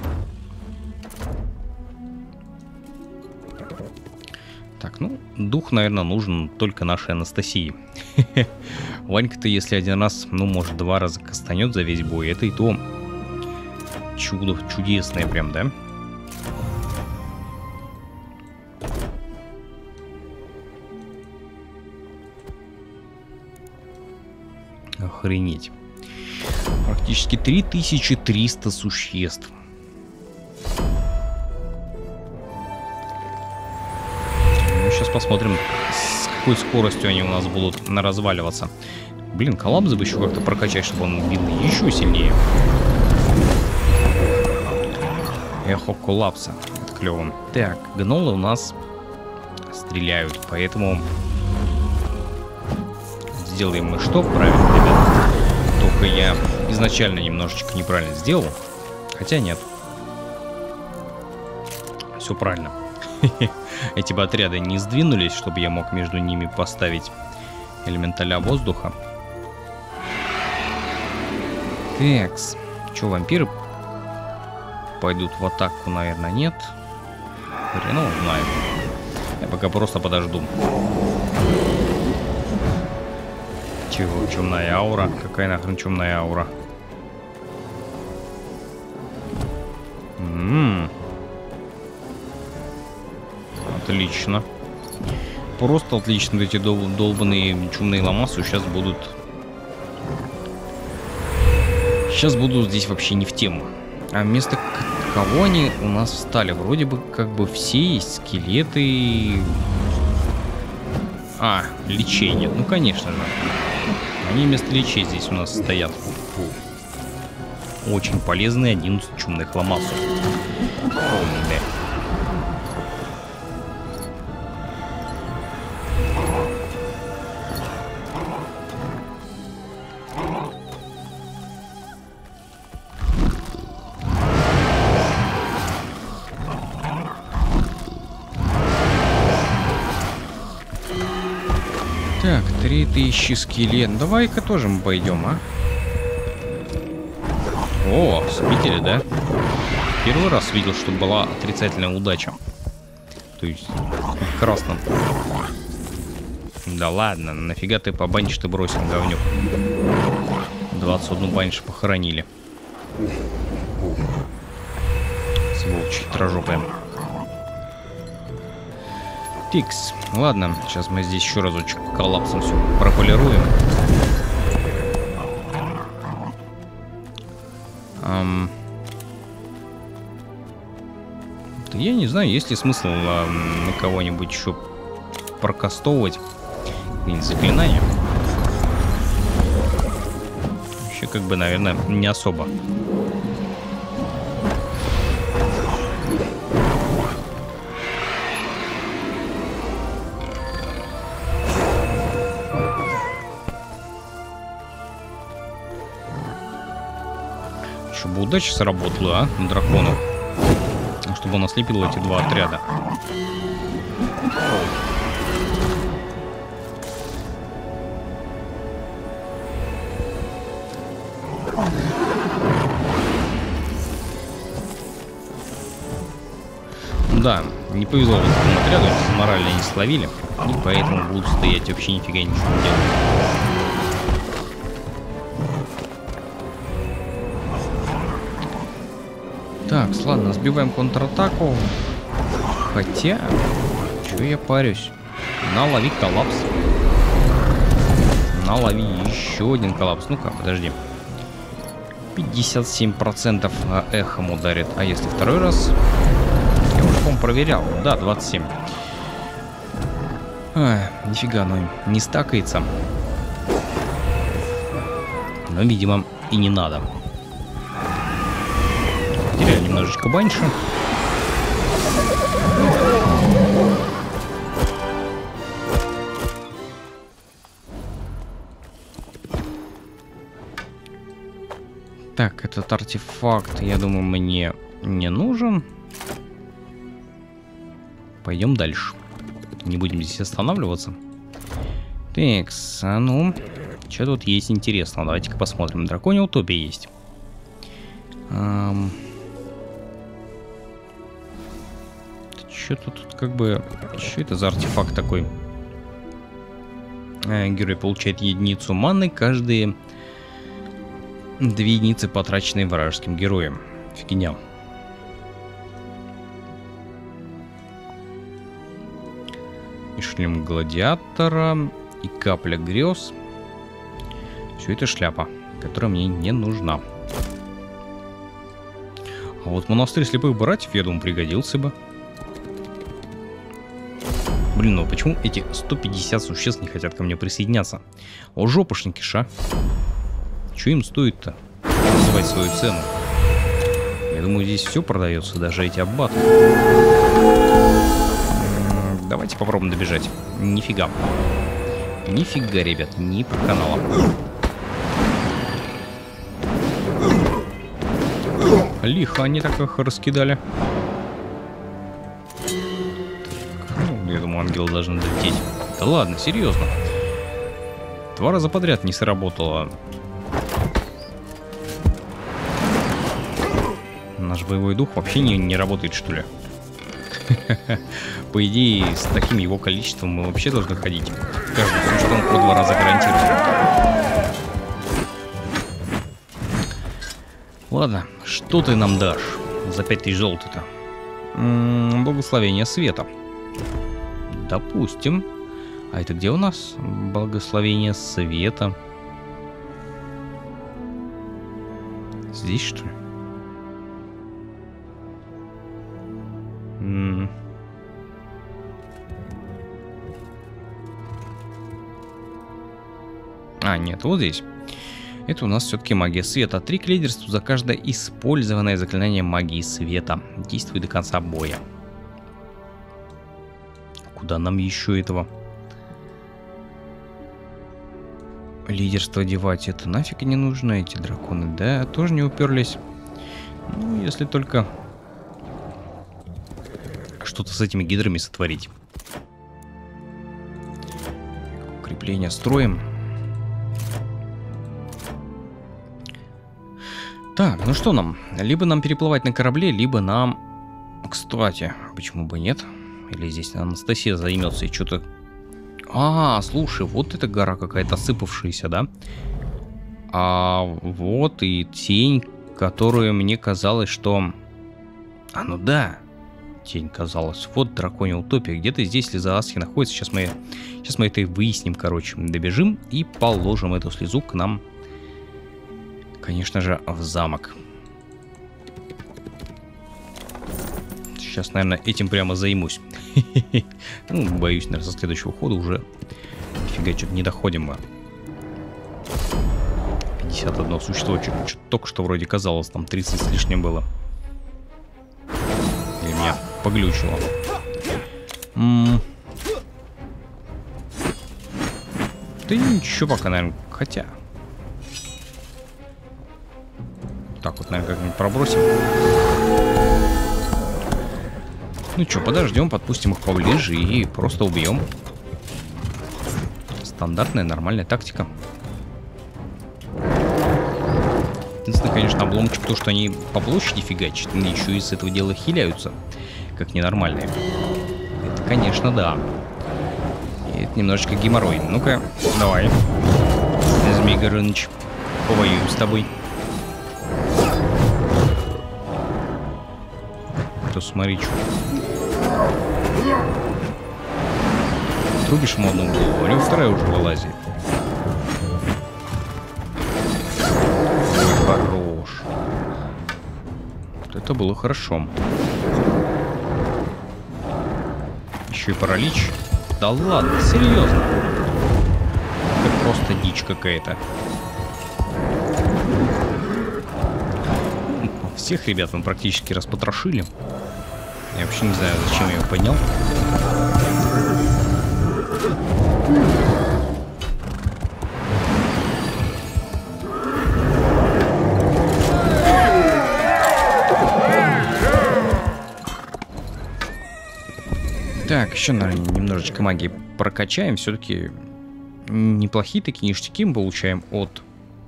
Так, ну, дух, наверное, нужен только нашей Анастасии. Ванька-то, если 1 раз, ну, может, 2 раза кастанет за весь бой, это и то чудо чудесное прям, да? Охренеть. Практически 3300 существ. Ну, сейчас посмотрим, с какой скоростью они у нас будут разваливаться. Блин, коллапс бы еще как-то прокачать, чтобы он бил еще сильнее. Эхо коллапса. Это клево. Так, гнолы у нас стреляют, поэтому сделаем мы что? Правильно, ребята. Только я изначально немножечко неправильно сделал. Хотя нет. Все правильно. Эти бы отряды не сдвинулись, чтобы я мог между ними поставить элементаля воздуха. Такс. Че, вампиры пойдут в атаку, наверное, нет. Хрен его знает. Я пока просто подожду. Чего? Темная аура? Какая нахрен темная аура? Отлично. Просто отлично. Эти долбаные чумные ламасы сейчас будут... Сейчас будут здесь вообще не в тему. А вместо кого они у нас встали? Вроде бы как бы все есть скелеты. Лечение. Ну, конечно же. Они вместо лечей здесь у нас стоят. Очень полезные 11 чумных ламасов. Так, 3000 скелет. Давай-ка тоже мы пойдем, а? О, видели, да? Первый раз видел, что была отрицательная удача. То есть, в красном. Да ладно, нафига ты по баньше-то бросил, говнюк? 21 баньше похоронили. Сволочь хитрожопая. Тикс. Ладно, сейчас мы здесь еще разочек коллапсом все прополируем. Я не знаю, есть ли смысл на кого-нибудь еще прокастовывать какие-нибудь заклинания. Вообще, как бы, наверное, не особо. Чтобы удача сработала, на дракону. Чтобы он ослепил эти 2 отряда. Да, не повезло вот этому отряду, морально не словили. И поэтому будут стоять вообще нифига ничего не делать. Так, ладно, сбиваем контратаку. Хотя, чё я парюсь? Налови коллапс. Налови еще один коллапс. Ну-ка, подожди. 57% эхом ударит. А если второй раз? по-моему, проверял. Да, 27. Нифига, ну не стакается. Но, видимо, и не надо. Теряю немножечко баньше. Так, этот артефакт, я думаю, мне не нужен. Пойдем дальше. Не будем здесь останавливаться. Так, а ну, что тут есть интересного? Давайте-ка посмотрим. Драконья утопия есть. Что-то тут как бы... Что это за артефакт такой? Герой получает единицу маны каждые 2 единицы, потраченные вражеским героем. Фигня. И шлем гладиатора, и капля грез. Все это шляпа, которая мне не нужна. А вот монастырь слепых братьев, я думаю, пригодился бы. Блин, ну почему эти 150 существ не хотят ко мне присоединяться? О, жопушники, ша. Че им стоит-то называть свою цену? Я думаю, здесь все продается, даже эти аббаты. Давайте попробуем добежать. Нифига. Нифига, ребят, не по каналам. Лихо они так их раскидали. Ну, я думаю, ангелы должны долететь. Да ладно, серьезно. 2 раза подряд не сработало. Наш боевой дух вообще не работает, что ли? По идее, с таким его количеством мы вообще должны ходить. Каждый, потому что он по 2 раза гарантирует. Ладно, что ты нам дашь за 5000 золота-то? Благословение света. Допустим. А это где у нас? Благословение света. Здесь, что ли? А, нет, вот здесь. Это у нас все-таки магия света. 3 к лидерству за каждое использованное заклинание магии света. Действует до конца боя. Куда нам еще этого? Лидерство девать, это нафиг не нужно. Эти драконы, да, тоже не уперлись. Ну, если только что-то с этими гидрами сотворить. Укрепление строим. Так, ну что нам? Либо нам переплывать на корабле, либо нам... Кстати, почему бы нет? Или здесь Анастасия займется и что-то... А, слушай, вот эта гора какая-то осыпавшаяся, да? А вот и тень, которую мне казалось, что... А, ну да. Тень казалась. Вот драконья утопия. Где-то здесь слеза Асхи находится. Сейчас мы это и выясним, короче. Добежим и положим эту слезу к нам... Конечно же, в замок. Сейчас, наверное, этим прямо займусь. Ну, боюсь, наверное, со следующего хода уже нифига, что-то не доходим мы. 51 существо, что-то только что вроде казалось, там 30 с лишним было. Или меня поглючило. Да ничего пока, наверное, хотя... Так вот, наверное, как-нибудь пробросим. Ну что, подождем, подпустим их поближе и просто убьем. Стандартная, нормальная тактика. Единственное, конечно, обломчик, то, что они по площади фигачат, и еще из этого дела хиляются, как ненормальные. Это, конечно, да. И это немножечко геморрой. Ну-ка, давай. Змей Горыныч, повоюем с тобой. То смотри, что. Трубишь ему одну голову, у него вторая уже вылазит. Хорош. Вот это было хорошо. еще и паралич. Да ладно, серьезно. Это просто дичь какая-то. Всех ребят мы практически распотрошили. Я вообще не знаю, зачем я его поднял. Так, еще, наверное, немножечко магии прокачаем. Все-таки неплохие такие ништяки мы получаем от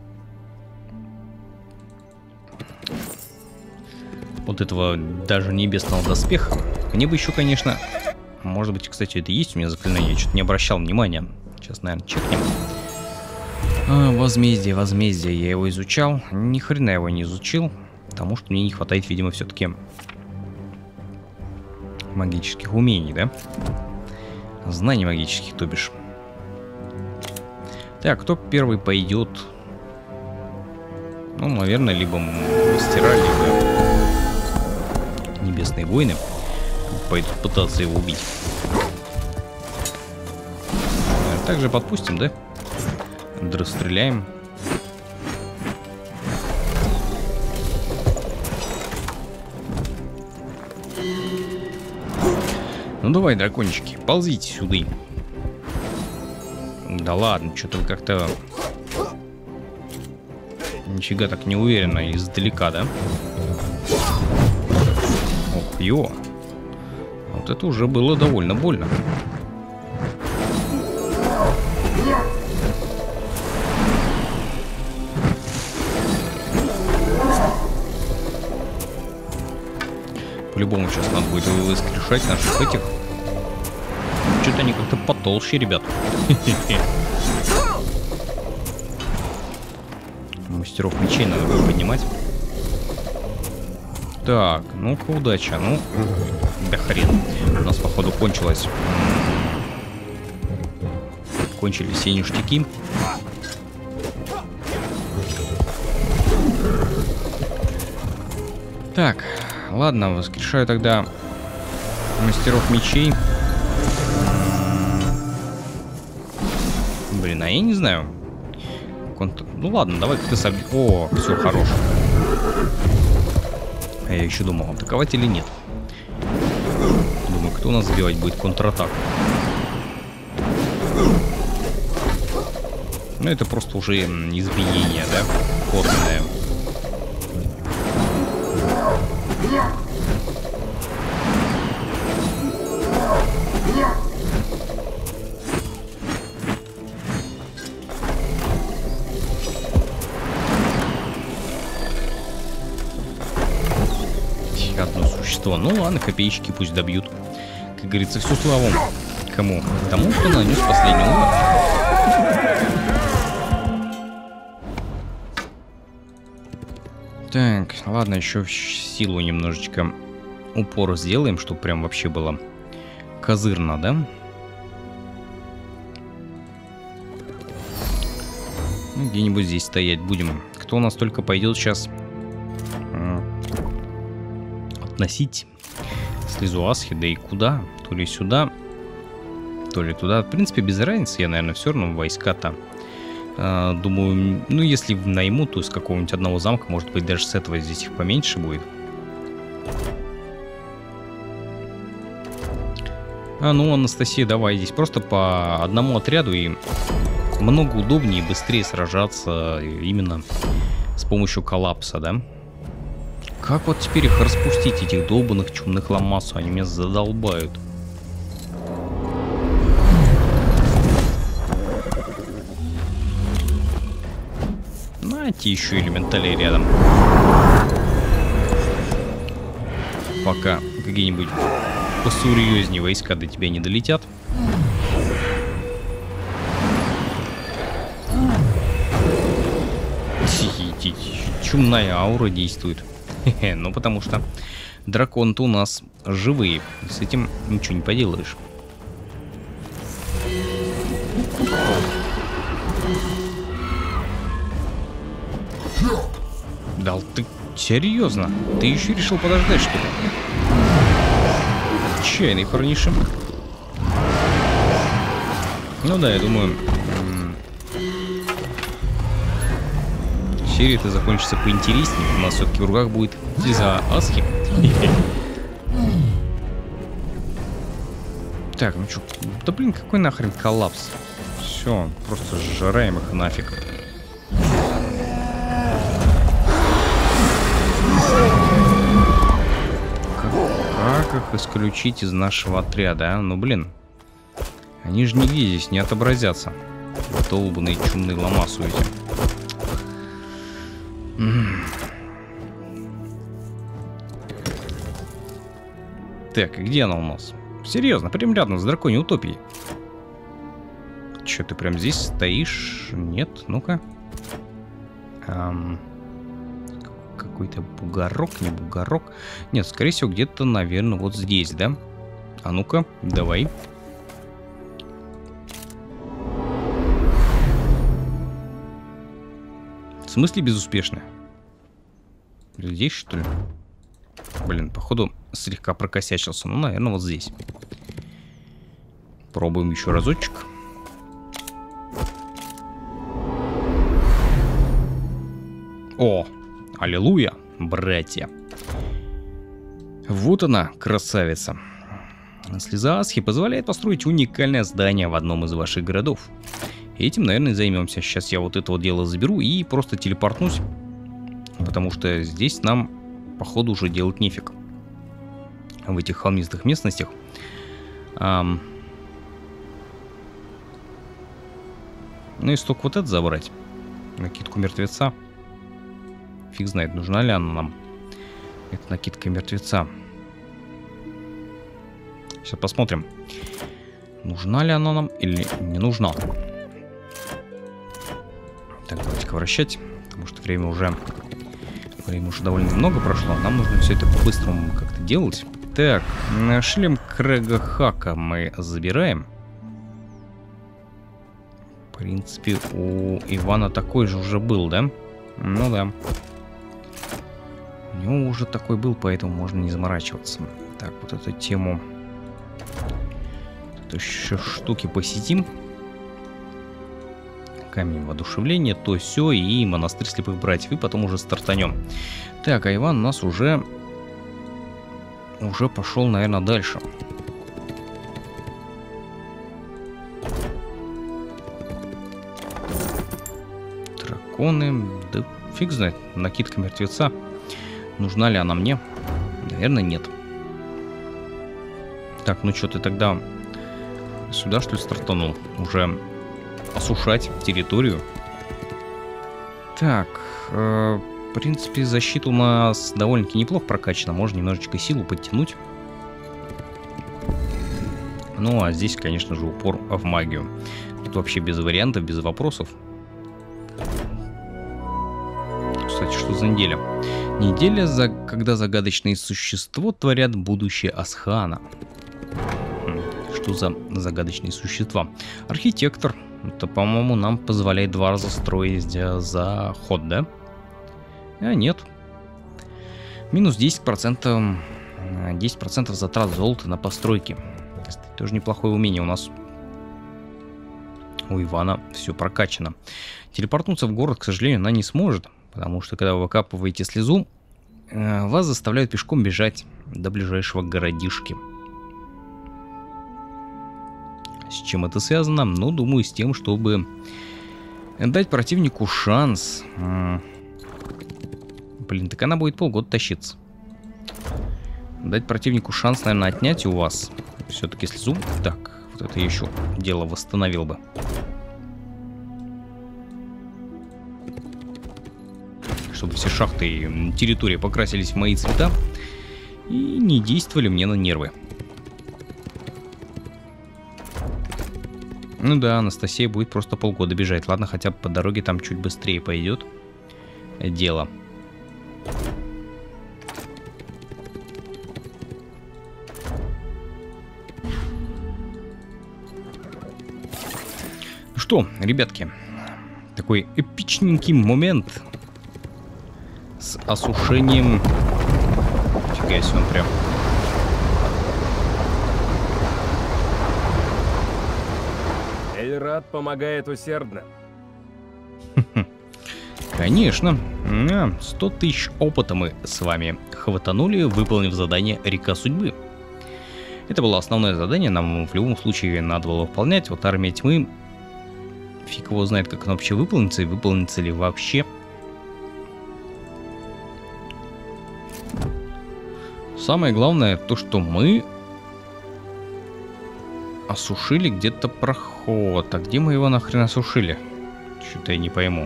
этого даже небесного доспеха. Мне бы еще, конечно... Может быть, кстати, это есть у меня заклинание. Я что-то не обращал внимания. Сейчас, наверное, чекнем. Возмездие, возмездие. Я его изучал. Ни хрена его не изучил. Потому что мне не хватает, видимо, все-таки магических умений, да? Знаний магических, то бишь. Так, кто первый пойдет? Ну, наверное, либо мастера, либо небесные воины пойдут пытаться его убить. Также подпустим, да? Расстреляем. Ну давай, дракончики, ползите сюда. Да ладно, что-то вы как-то... Нифига так неуверенно издалека, да? Ох, ё. Вот это уже было довольно больно. По-любому сейчас надо будет воскрешать наших этих. Что-то они как-то потолще, ребят. Мастеров мечей надо будет поднимать. Так, ну-ка, удача. Ну, да хрен. У нас, походу, кончилось. Кончились все ништяки. Так, ладно, воскрешаю тогда мастеров мечей. Блин, а я не знаю. Ну ладно, давай-ка ты собьешь. О, все, хорош. А я еще думал, атаковать или нет. Думаю, кто у нас забивать будет контратаку. Ну, это просто уже избиение, да? Форменное. Одно существо. Ну ладно, копеечки пусть добьют. Как говорится, всю славу. Кому? Тому, кто нанес последний удар. Так, ладно, еще в силу немножечко упор сделаем, чтобы прям вообще было козырно, да? Ну, где-нибудь здесь стоять будем. Кто у нас только пойдет сейчас относить слезу Асхи, да и куда? То ли сюда, то ли туда. В принципе, без разницы, я, наверное, все равно войска-то. Думаю, ну, если найму, то из какого-нибудь одного замка, может быть, даже с этого здесь их поменьше будет. Ну, Анастасия, давай здесь просто по одному отряду, и много удобнее и быстрее сражаться именно с помощью коллапса, да? Как вот теперь их распустить, этих долбанных чумных ламасу? Они меня задолбают. Знаете, еще элементали рядом. Пока какие-нибудь посерьезнее войска до тебя не долетят. Чумная аура действует. Ну, потому что драконы-то у нас живые. С этим ничего не поделаешь. Да ты серьезно? Ты еще решил подождать, что ли? Чайный парниша. Ну да, я думаю, серия-то закончится поинтереснее. У нас все-таки в руках будет слеза Асхи. Так, ну чё, да блин, какой нахрен коллапс? Все, просто сжираем их нафиг. Как их исключить из нашего отряда, а? Ну блин, они же нигде здесь не отобразятся. Долбаные чумные ломасу эти. Так, и где она у нас? Серьезно, прям рядом с драконьей утопией. Че, ты прям здесь стоишь? Нет, ну-ка. Какой-то бугорок, не бугорок. Нет, скорее всего, где-то, наверное, вот здесь, да? А ну-ка, давай. В смысле безуспешно? Здесь, что ли? Блин, походу, слегка прокосячился. Ну, наверное, вот здесь. Пробуем еще разочек. О, аллилуйя, братья. Вот она, красавица. Слеза Асхи позволяет построить уникальное здание в одном из ваших городов. Этим, наверное, займемся. Сейчас я вот это вот дело заберу и просто телепортнусь. Потому что здесь нам, походу, уже делать нефиг. В этих холмистых местностях. Ну и столько вот это забрать. Накидку мертвеца. Фиг знает, нужна ли она нам. Это накидка мертвеца. Сейчас посмотрим. Нужна ли она нам или не нужна. Так, давайте-ка вращать. Потому что время уже довольно много прошло. Нам нужно все это по-быстрому как-то делать. Так, шлем Крэга Хака мы забираем. В принципе, у Ивана такой же уже был, да? Ну да. У него уже такой был, поэтому можно не заморачиваться. Так, вот эту тему... Тут еще штуки посетим. Камень воодушевления, то все и монастырь слепых братьев. И потом уже стартанем. Так, а Иван у нас уже пошел, наверное, дальше. Драконы. Да фиг знает. Накидка мертвеца. Нужна ли она мне? Наверное, нет. Так, ну что, ты тогда сюда, что ли, стартанул? Уже осушать территорию. Так, в принципе, защита у нас довольно-таки неплохо прокачана. Можно немножечко силу подтянуть. Ну, а здесь, конечно же, упор в магию. Тут вообще без вариантов, без вопросов. Кстати, что за неделя? Неделя, когда загадочные существа творят будущее Асхана. Что за загадочные существа? Архитектор. Это, по-моему, нам позволяет 2 раза строить за ход, да? А нет. Минус 10%. 10% затрат золота на постройки. Кстати, тоже неплохое умение у нас. У Ивана все прокачано. Телепортнуться в город, к сожалению, она не сможет. Потому что, когда вы выкапываете слезу, вас заставляют пешком бежать до ближайшего городишки. С чем это связано? Ну, думаю, с тем, чтобы дать противнику шанс. Блин, так она будет полгода тащиться. Дать противнику шанс, наверное, отнять у вас все-таки слезу. Так, вот это я еще дело восстановил бы. Чтобы все шахты и территории покрасились в мои цвета и не действовали мне на нервы. Ну да, Анастасия будет просто полгода бежать. Ладно, хотя бы по дороге там чуть быстрее пойдет дело. Ну что, ребятки, такой эпичненький момент с осушением. Фига себе, он прям... брат помогает усердно. Конечно. 100 тысяч опыта мы с вами хватанули, выполнив задание «Река судьбы». Это было основное задание, нам в любом случае надо было выполнять. Вот армия тьмы, фиг его знает, как она вообще выполнится, и выполнится ли вообще. Самое главное, то, что мы осушили где-то проход. А где мы его нахрен осушили? Что-то я не пойму.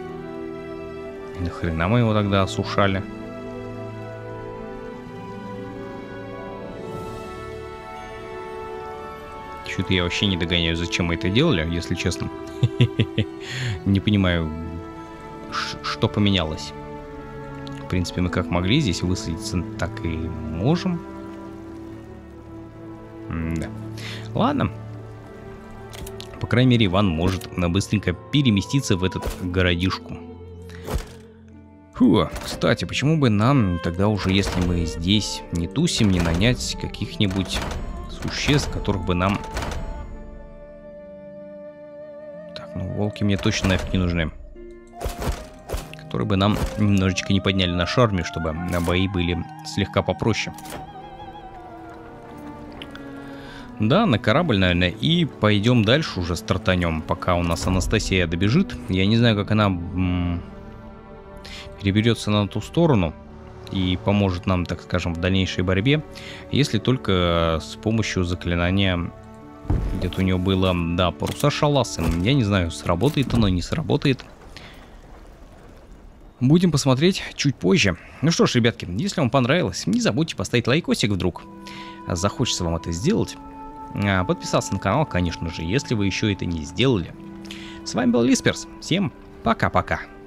И нахрена мы его тогда осушали? Что-то я вообще не догоняю, зачем мы это делали, если честно. Не понимаю, что поменялось. В принципе, мы как могли здесь высадиться, так и можем. Да. Ладно. По крайней мере, Иван может быстренько переместиться в этот городишку. Фу, кстати, почему бы нам тогда уже, если мы здесь не тусим, не нанять каких-нибудь существ, которых бы нам... Так, ну волки мне точно нафиг не нужны. Которые бы нам немножечко не подняли на шарме, чтобы бои были слегка попроще. Да, на корабль, наверное, и пойдем дальше уже стартанем, пока у нас Анастасия добежит. Я не знаю, как она переберется на ту сторону и поможет нам, так скажем, в дальнейшей борьбе, если только с помощью заклинания, где-то у нее было, да, паруса шаласы. Я не знаю, сработает оно, не сработает. Будем посмотреть чуть позже. Ну что ж, ребятки, если вам понравилось, не забудьте поставить лайкосик вдруг. Захочется вам это сделать. Подписаться на канал, конечно же, если вы еще это не сделали. С вами был Лисперс. Всем пока-пока.